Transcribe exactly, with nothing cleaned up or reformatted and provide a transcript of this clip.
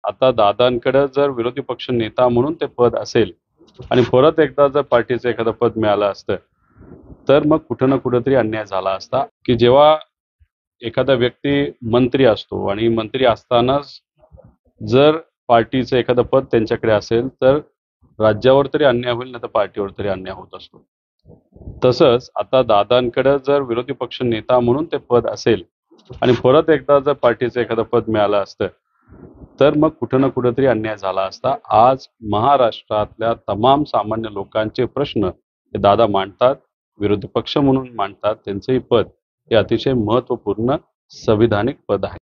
आता दादांकडे जर विरोधी पक्ष नेता म्हणून ते पद असेल आणि परत एकदा जर पार्टीचं एखादं पद मिळालं असतं तर मग कुठं ना कुठेतरी अन्याय झाला असता की जेव्हा एखादा व्यक्ती मंत्री असतो आणि मंत्री असतानाच जर पार्टीचं एखादं पद त्यांच्याकडे असेल तर राज्यावर तरी अन्याय होईल ना तर पार्टीवर तरी अन्याय होत असतो. तसंच आता दादांकडे जर विरोधी पक्ष नेता म्हणून ते पद असेल आणि परत एकदा जर पार्टीचं एखादं पद मिळालं असतं तर मग कुठं ना कुठेतरी अन्याय झाला असता. आज महाराष्ट्रातल्या तमाम सामान्य लोकांचे प्रश्न हे दादा मांडतात, विरोधी पक्ष म्हणून मांडतात. त्यांचंही पद हे अतिशय महत्वपूर्ण संविधानिक पद आहे.